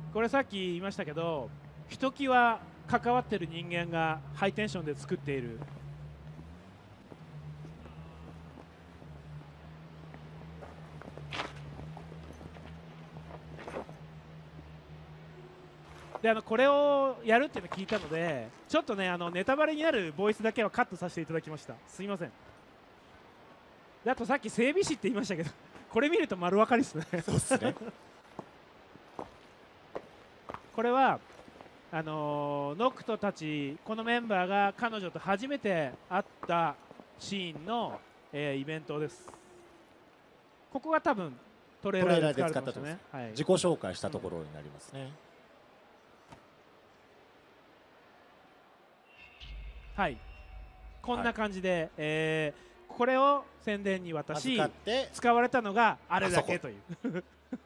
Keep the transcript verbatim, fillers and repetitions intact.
これさっき言いましたけど、ひときわ関わってる人間がハイテンションで作っている。であのこれをやるっていうのを聞いたので、ちょっとねあのネタバレになるボイスだけはカットさせていただきました。すいません。であとさっき整備士って言いましたけど、これ見ると丸分かりですね。 そうですね。 これはあのーノクトたち、このメンバーが彼女と初めて会ったシーンの、えーイベントです。ここが多分トレーラーで使われてましたね。はい、 自己紹介したところになりますね。 はい、こんな感じで、はい、えー、これを宣伝に渡し使われたのがあれだけという